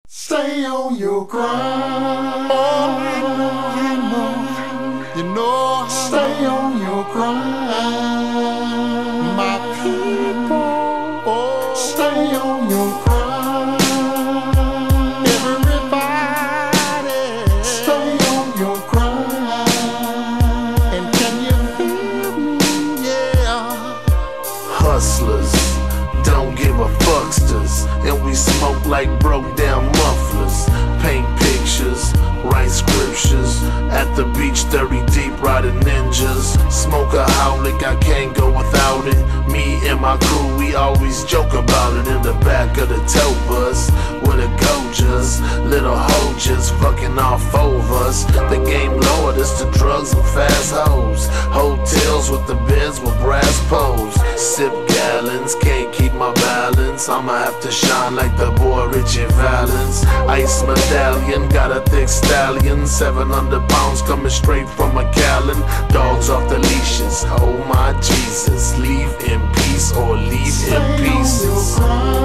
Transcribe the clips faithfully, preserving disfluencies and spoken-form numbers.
Stay on your grind. Oh, I know, I know, you know how. Stay on your grind. My people, oh, stay on your grind. Everybody, stay on your grind. And can you feel me? Yeah. Hustlers, don't give a fucksters, and we smoke like broke down mufflers. Paint pictures, write scriptures, at the beach thirty deep riding ninjas. Smoke a howlick, I can't go without it. Me and my crew, we always joke about it. In the back of the tow bus with a gorgeous little hoe just fucking off over us. The game lowered us to drugs and fast hoes. Hotels with the beds with brass poles. Sip gallons, can't keep my balance. I'ma have to shine like the boy Richie Valens. Ice medallion, got a thick stallion. seven hundred pounds coming straight from McAllen. Dogs off the leashes, oh my Jesus. Leave in peace or leave in pieces.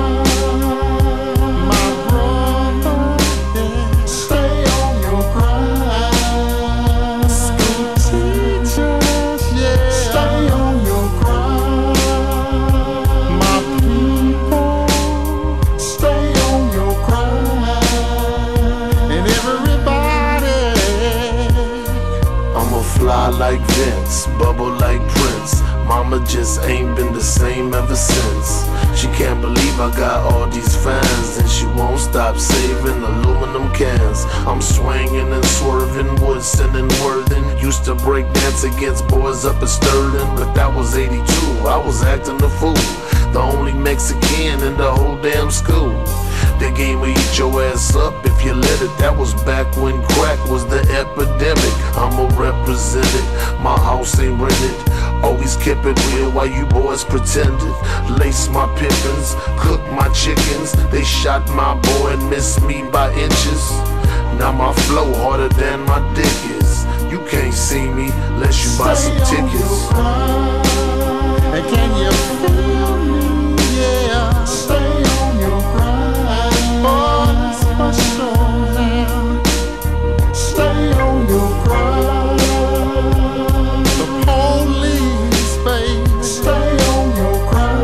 Fly like Vince, bubble like Prince. Mama just ain't been the same ever since. She can't believe I got all these fans, and she won't stop saving aluminum cans. I'm swinging and swerving, Woodson and Worthing. Used to break dance against boys up at Sterling, but that was eighty-two, I was acting a fool. The only Mexican in the whole damn school. The game will eat your ass up if you let it. That was back when crack was the epidemic. I'ma represent it, my house ain't rented. Always kept it real while you boys pretended. Lace my pippins, cook my chickens. They shot my boy and missed me by inches. Now my flow harder than my dick is. You can't see me unless you buy some tickets. And can you feel me? Yeah. Stay on your grind. Oh, it's for sure now. Stay on your grind. The police, baby. Stay on your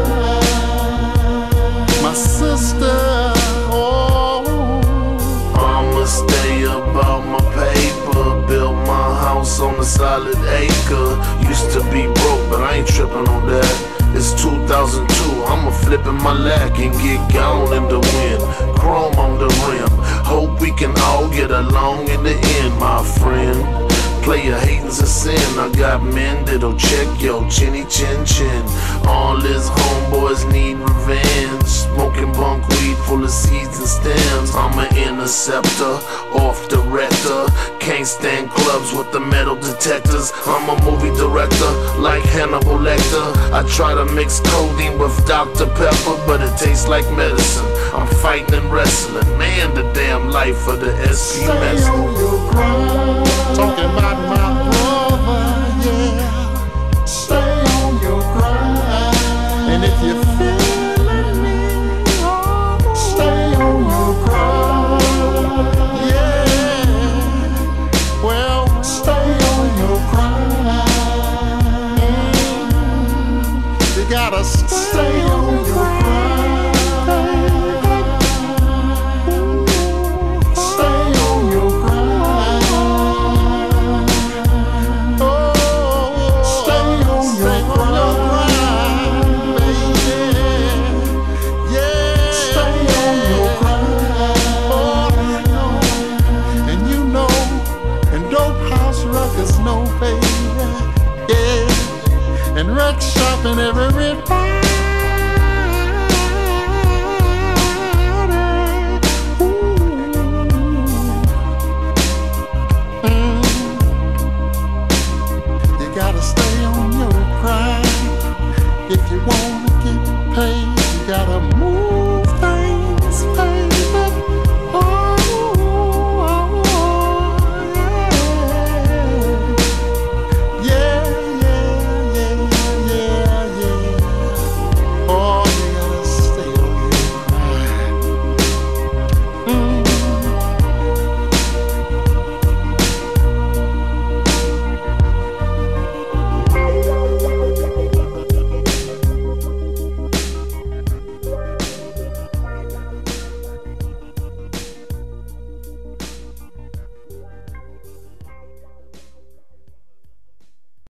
grind. My sister, oh, I'ma stay about my paper. Build my house on a solid acre. Used to be broke, but I ain't tripping on that. It's two thousand two, I'ma flip in my lack and get gone in the wind. Chrome on the rim, hope we can all get along in the end, my friend. Player hating's a sin, I got men that'll check your chinny chin chin. All his homeboys need revenge. Smoking bunk weed full of seeds and stems. I'm an interceptor, off the rector. Can't stand clubs with the metal detectors. I'm a movie director, like Hannibal Lecter. I try to mix codeine with Doctor Pepper, but it tastes like medicine. I'm fighting and wrestling, man, the damn life of the S P Stay Messer. on your grind.